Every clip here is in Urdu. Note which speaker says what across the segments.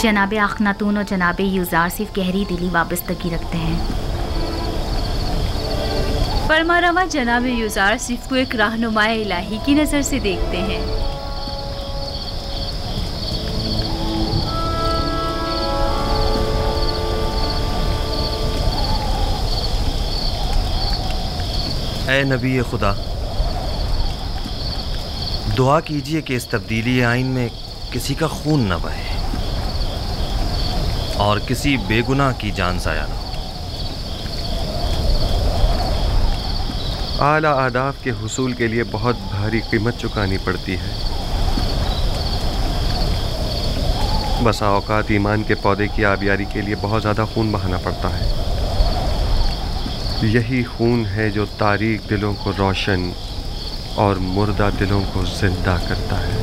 Speaker 1: جناب اخناتون اور جناب یوزارسیف گہری دلی وابستگی رکھتے ہیں۔
Speaker 2: فرما روا جناب یوزارسیف کو ایک رہنما الہی کی نظر سے دیکھتے ہیں۔
Speaker 3: اے نبی خدا، دعا کیجئے کہ اس تبدیلی آئین میں کسی کا خون نہ بہے اور کسی بے گناہ کی جان ضائع نہ ہو۔
Speaker 4: اعلیٰ اہداف کے حصول کے لیے بہت بھاری قیمت چکانی پڑتی ہے۔ بسا اوقات ایمان کے پودے کی آبیاری کے لیے بہت زیادہ خون بہانا پڑتا ہے۔ یہی خون ہے جو تاریک دلوں کو روشن اور مردہ دلوں کو زندہ کرتا ہے۔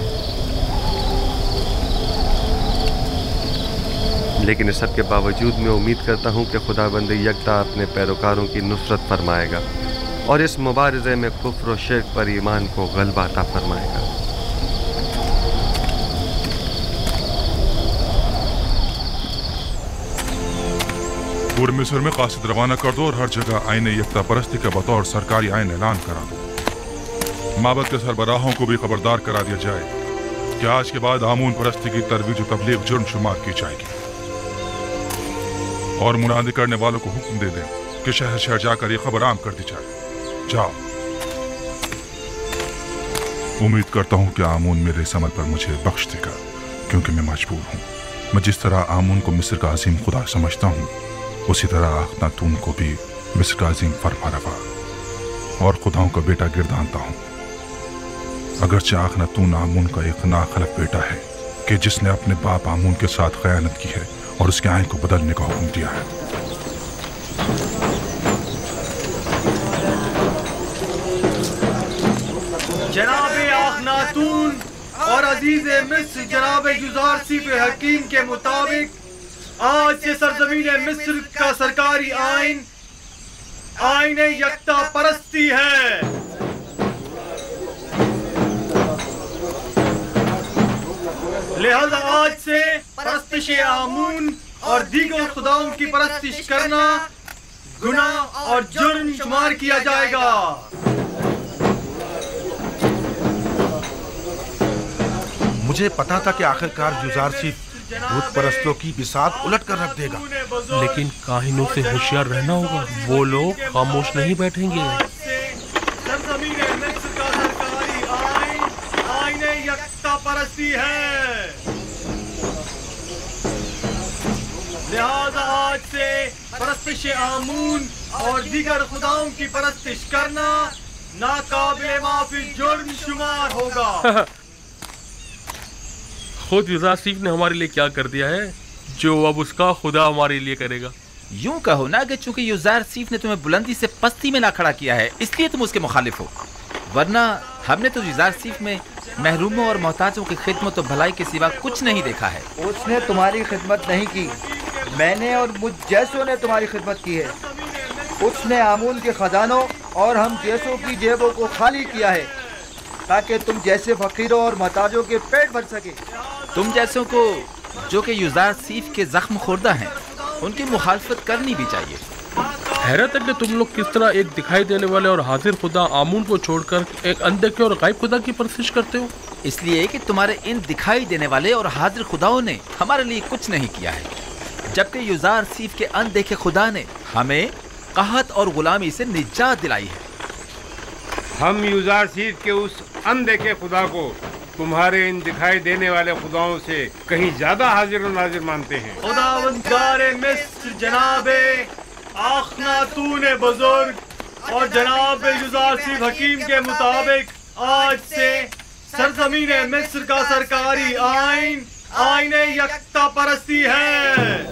Speaker 4: لیکن اس سب کے باوجود میں امید کرتا ہوں کہ خداوند یکتا اپنے پیروکاروں کی نصرت فرمائے گا اور اس مبارزے میں کفر و شرک پر ایمان کو غلبہ عطا فرمائے گا۔
Speaker 5: پورے مصر میں قاصد روانہ کر دو اور ہر جگہ آئین یکتا پرستی کا بطور سرکاری آئین اعلان کرا دو۔ معبد کے سربراہوں کو بھی خبردار کرا دیا جائے کہ آج کے بعد آمون پرستی کی ترویج و تبلیغ جرم شمار کی جائے گی، اور منادی کرنے والوں کو حکم دے دیں کہ شہر شہر جا کر یہ خبر عام کر دی جائے۔ جاؤ۔ امید کرتا ہوں کہ آمون میرے اس عمل پر مجھے بخش دے گا، کیونکہ میں مجبور ہوں۔ میں جس طرح آمون کو مصر کا عظیم خدا سمجھتا ہوں، اسی طرح اخناتون کو بھی مصر کا عظیم فرما روا اور خداؤں کا بیٹا گردانتا ہوں۔ اگرچہ اخناتون آمون کا ایک ناخلف بیٹا ہے کہ جس نے اپنے باپ آمون کے ساتھ خیانت کی ہے اور اس کے آئین کو بدلنے کا حکم دیا ہے۔
Speaker 6: جناب اخناتون اور عزیز مصر جناب یوزارسیف حکیم کے مطابق آج سے سرزمین مصر کا سرکاری آئین آئین یکتا پرستی ہے۔ لہذا آج سے پرستش آمون اور دیگر خداؤں کی پرستش کرنا گناہ اور جرم شمار کیا جائے گا۔
Speaker 7: مجھے پتا تھا کہ آخرکار یوزارسیف بت پرستوں کی بساط الٹ کر رکھ دے گا،
Speaker 8: لیکن کاہنوں سے ہوشیار رہنا ہوگا، وہ لوگ خاموش نہیں بیٹھیں گے۔
Speaker 6: سرزمین مصر کا سرکاری آئین آئین یکتا پرستی ہے، لہذا آج سے پرستش آمون اور دیگر خداؤں کی پرستش کرنا ناقابل معافی جرم شمار ہوگا۔
Speaker 8: خود یوزارسیف نے ہمارے لیے کیا کر دیا ہے جو اب اس کا خدا ہمارے لیے کرے گا؟
Speaker 9: یوں کہو نا کہ چونکہ یوزارسیف نے تمہیں بلندی سے پستی میں لا کھڑا کیا ہے اس لیے تم اس کے مخالف ہو، ورنہ ہم نے تو یوزارسیف میں محروموں اور محتاجوں کی خدمت و بھلائی کے سوا کچھ نہیں دیکھا ہے۔
Speaker 10: اس نے تمہاری خدمت نہیں کی، میں نے اور مجھ جیسوں نے تمہاری خدمت کی ہے۔ اس نے آمون کے خزانوں اور ہم جیسوں کی جیبوں کو خالی کیا ہے تاکہ تم جیسے فقیروں اور محتاجوں کے پیٹ بھر سکے۔
Speaker 9: تم جیسوں کو جو کہ یوزارسیف کے زخم خوردہ ہیں ان کی مخالفت کرنی بھی چاہیے۔
Speaker 8: حیرت ہے کہ تم لوگ کس طرح ایک دکھائی دینے والے اور حاضر خدا آمون کو چھوڑ کر ایک اندیکھے اور غائب خدا کی پرستش کرتے ہو۔
Speaker 9: اس لیے کہ تمہارے ان دکھائی دینے والے اور حاضر خداؤں نے ہمارے لیے کچھ نہیں کیا ہے، جبکہ یوزارسیف کے اندیکھے خدا نے ہمیں قحط اور غلامی سے نجات دلائی ہے۔
Speaker 11: ہم یوزارسیف کے اس اندیکھے خدا کو تمہارے ان دکھائی دینے والے خداؤں سے کہیں زیادہ حاضر و ناظر مانتے ہیں۔
Speaker 6: خداوندگار مصر جناب اخناتون بزرگ اور جناب یوزارسیف حکیم کے مطابق آج سے سرزمین مصر کا سرکاری آئین آئین یکتا پرستی ہے،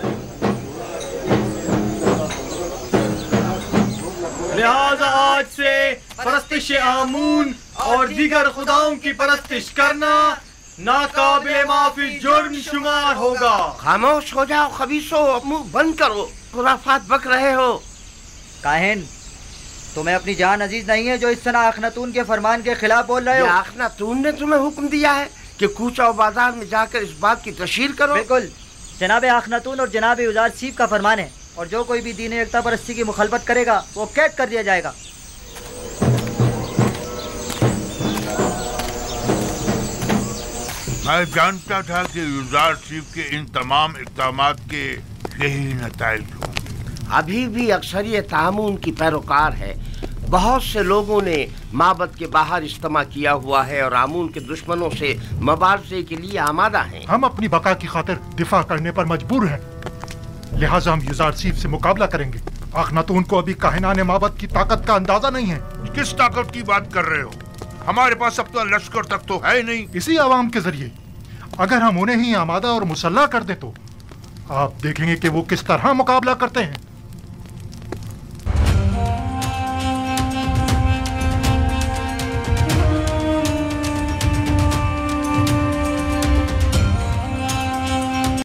Speaker 6: لہذا آج سے پرستش آمون اور دیگر خداؤں کی پرستش کرنا ناقابل معافی جرم شمار ہوگا۔
Speaker 12: خاموش ہو جاؤ خبیثو، منہ بند کرو، خرافات بک رہے ہو۔
Speaker 10: کاہن، تمہیں اپنی جان عزیز نہیں ہے جو اس طرح اخناتون کے فرمان کے خلاف بول رہے ہو؟
Speaker 12: اخناتون نے تمہیں حکم دیا ہے کہ کوچہ و بازار میں جا کر اس بات کی تشہیر کرو؟
Speaker 10: بالکل، जनाब आखनातून और जनाब युजार सीफ का फरमान है, और जो कोई भी दीन एकता परस्ती की मुखालफत करेगा वो कैद कर दिया जाएगा।
Speaker 13: मैं जानता था कि युजार सीफ के इन तमाम इक़दामात के यही नताइज होंगे।
Speaker 12: अभी भी अक्सरियत आमून की पैरोकार है। बहुत से लोगों ने माबद के बाहर इज्तिमा किया हुआ है और आमून के दुश्मनों से मुबारज़े के लिए आमादा हैं।
Speaker 14: हम अपनी बका की खातिर दिफा करने पर मजबूर हैं, लिहाजा हम युजार सीफ से मुकाबला करेंगे। आखनातून को अभी काहिनाने माबद की ताकत का अंदाजा नहीं है।
Speaker 13: किस ताकत की बात कर रहे हो? हमारे पास अब तो लश्कर तक तो है नहीं।
Speaker 14: इसी आवाम के जरिए अगर हम उन्हें ही आमादा और मुसल्ला कर दें तो आप देखेंगे कि वो किस तरह मुकाबला करते हैं।